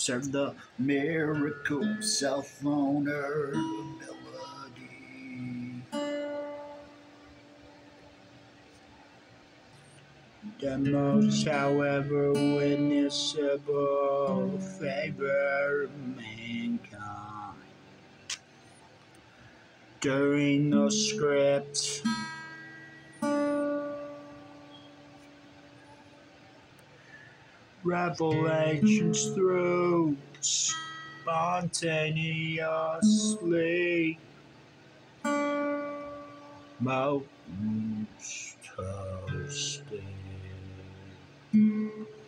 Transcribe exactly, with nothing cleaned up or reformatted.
Serve the miracle self-vulnerability. The most, however, witnessable favor of mankind during the script. Revelations through spontaneously mountains toasted.